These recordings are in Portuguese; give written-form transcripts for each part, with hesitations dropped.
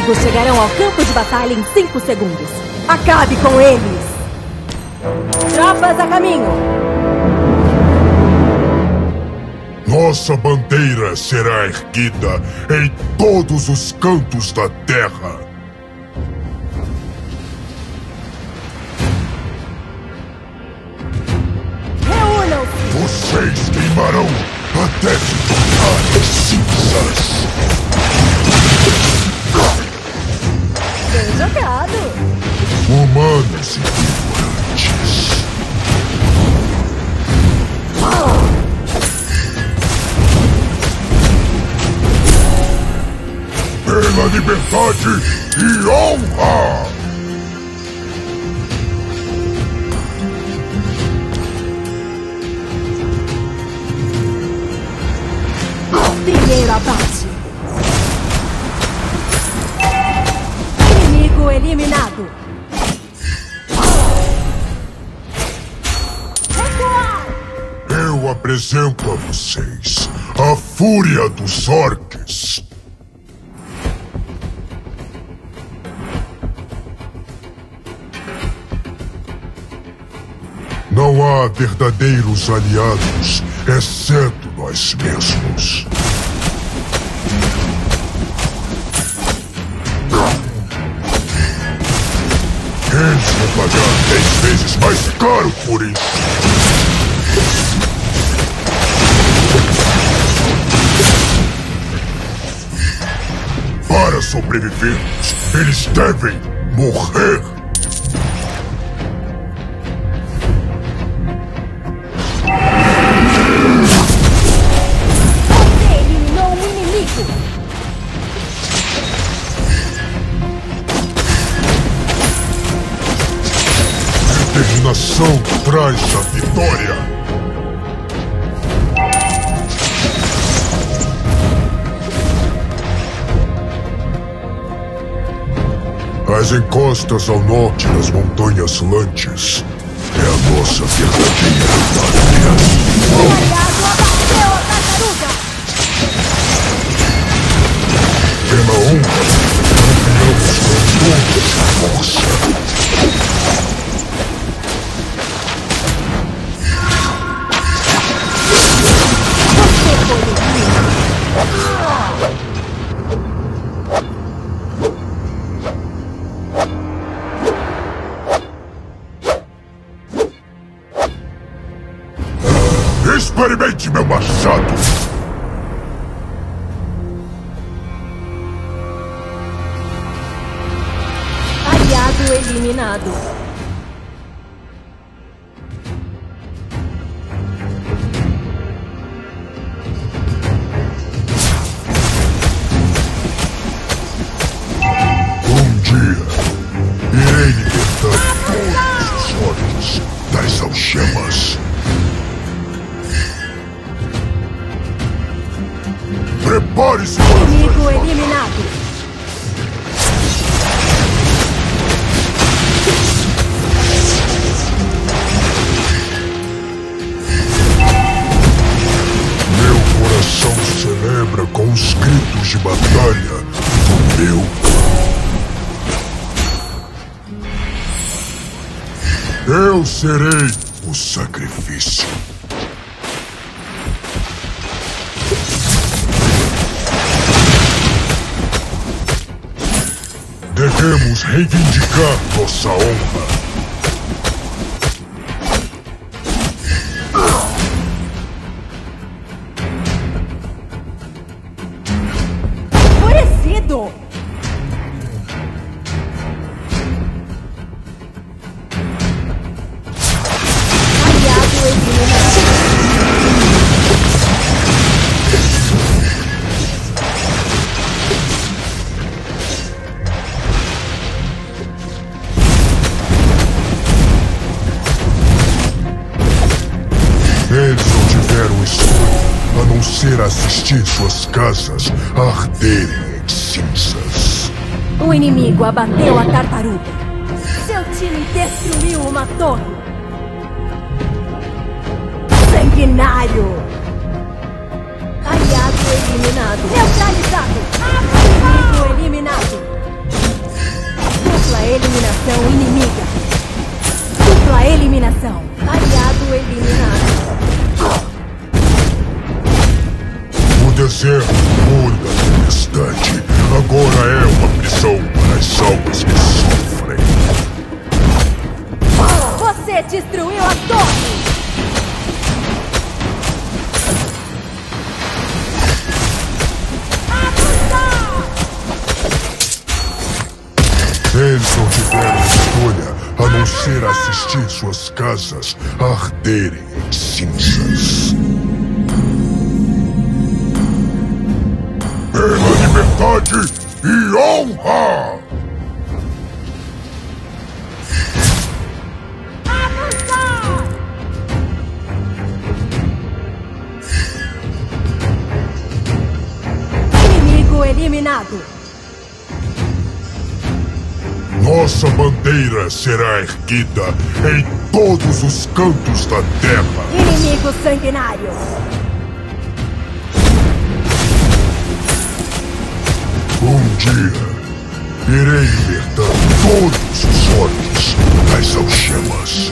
inimigos chegarão ao campo de batalha em 5 segundos. Acabe com eles! Tropas a caminho! Nossa bandeira será erguida em todos os cantos da terra. Reúnam-se! Vocês queimarão até se tornarem cinzas. Bem jogado! Humanos ignorantes. Pela liberdade e honra! Primeiro abate. Inimigo eliminado. Eu apresento a vocês a fúria dos orques. Não há verdadeiros aliados, exceto nós mesmos. Eles vão pagar 10 vezes mais caro por isso. Para sobrevivermos, eles devem morrer. Você eliminou um inimigo. Determinação traz a vitória. As encostas ao norte das Montanhas Lantes é a nossa verdadeira pátria. O aliado abateu a tartaruga. Pela honra, campeamos com toda a força. Experimente meu machado! Aliado eliminado. Um dia, irei libertar todos os orques das algemas. Prepare-se para Inimigo eliminado. Meu coração celebra com os gritos de batalha do meu povo. Eu serei o sacrifício. Devemos reivindicar nossa honra. Enfurecido! Aliado eliminado. Eles não tiveram escolha a não ser assistir suas casas arderem em cinzas. O inimigo abateu a tartaruga. Seu time destruiu uma torre. Sanguinário! Aliado eliminado. Neutralizado! Inimigo eliminado. eliminação inimiga. Dupla eliminação. Aliado eliminado. O deserto muda a tempestade. Agora é uma prisão para as almas que sofrem. Você destruiu a torre! Eles não tiveram escolha a não ser assistir suas casas arderem em cinzas. Pela liberdade e honra! Inimigo eliminado. Nossa bandeira será erguida em todos os cantos da terra. Inimigo sanguinário. Um dia, irei libertar todos os orcs das algemas.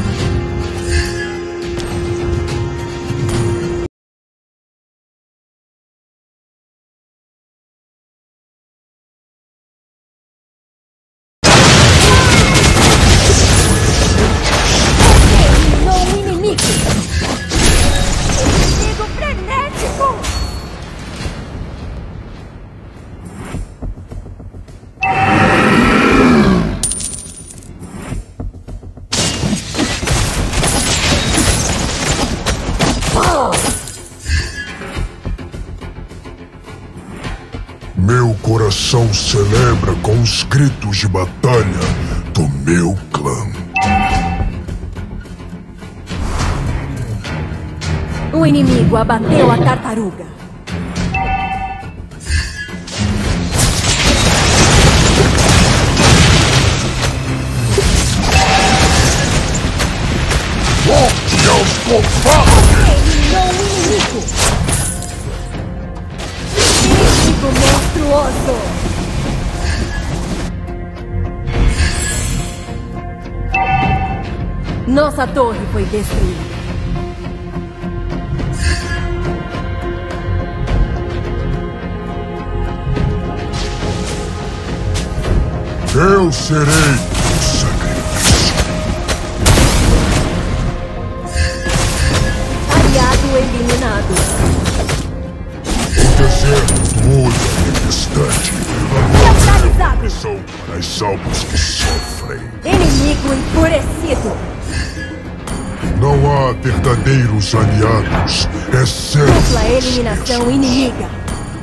Meu coração celebra com os gritos de batalha do meu clã. O inimigo abateu a tartaruga. Morte aos covardes! Eliminou o inimigo. Inimigo monstruoso. Nossa torre foi destruída. Eu serei o sacrifício. Aliado eliminado. O deserto muda a tempestade. Agora é pressão para as almas que sofrem. Inimigo enfurecido. Não há verdadeiros aliados, exceto Dupla eliminação inimiga.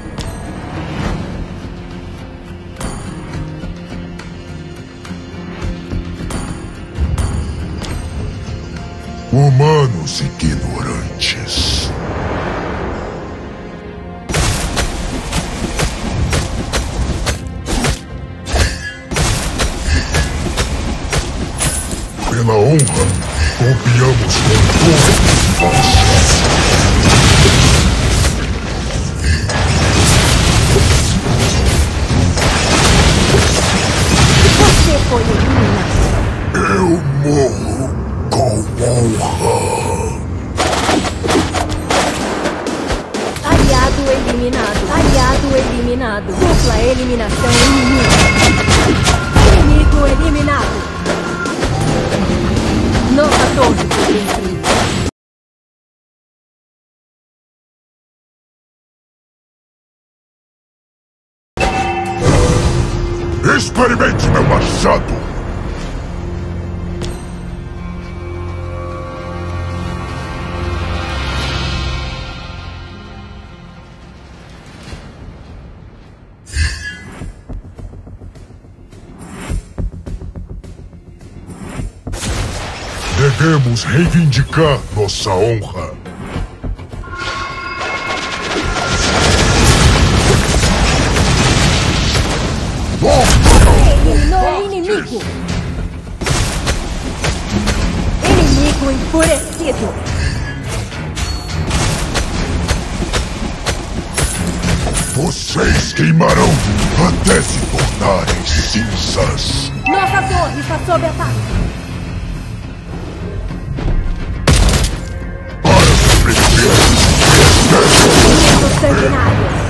humanos ignorantes. Pela honra, copiamos com todo Você foi eliminado. Eu morro com honra. Aliado eliminado. Aliado eliminado. Dupla eliminação inimiga. Inimigo eliminado. Nossa torre foi destruída. Experimente meu machado! Devemos reivindicar nossa honra. Eliminou o inimigo. Inimigo enfurecido. Vocês queimarão até se tornarem cinzas. Nossa torre está sob ataque. Para sobreviver, Inimigos sanguinários.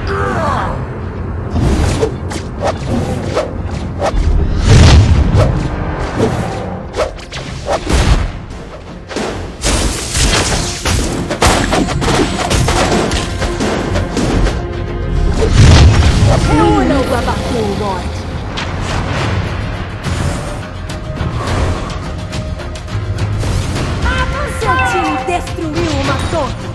Reúna-os a bater o morte. Seu time destruiu uma torre.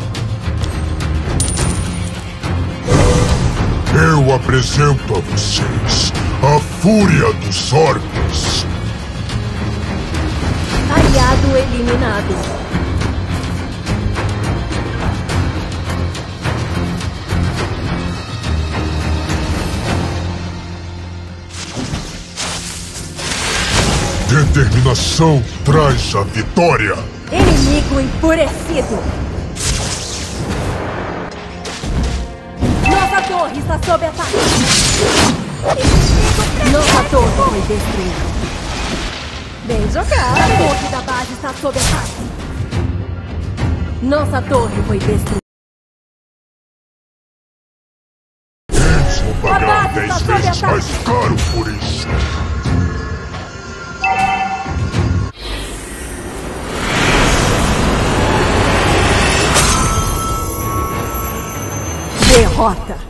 eu apresento a vocês a Fúria dos Orbes. Aliado eliminado. Determinação traz a vitória. Inimigo enfurecido. Nossa torre está sob ataque. Nossa torre foi destruída. Bem jogado. A torre da base está sob ataque. Nossa torre foi destruída. Eles vão pagar 10 vezes mais caro por isso. Derrota.